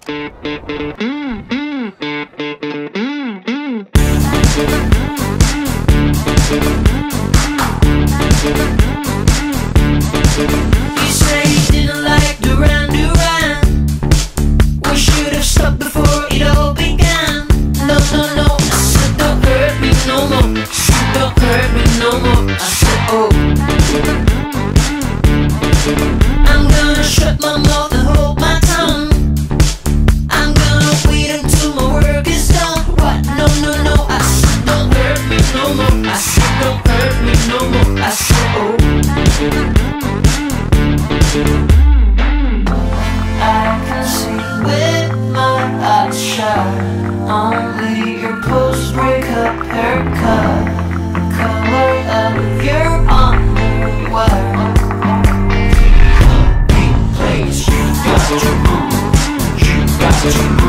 You say you didn't like Duran Duran. We should have stopped before it all began. No, no, no, I said don't hurt me no more. I said don't hurt me no more. I said oh, I'm gonna shut my mouth and hold my tongue. I'm gonna wait until my work is done. What? No, no, no, I said don't hurt me no more. I said don't hurt me no more. I said oh, I can see with my eyes shut only your post-breakup haircut, the color of your underwear. Place, you got to move, you got to move.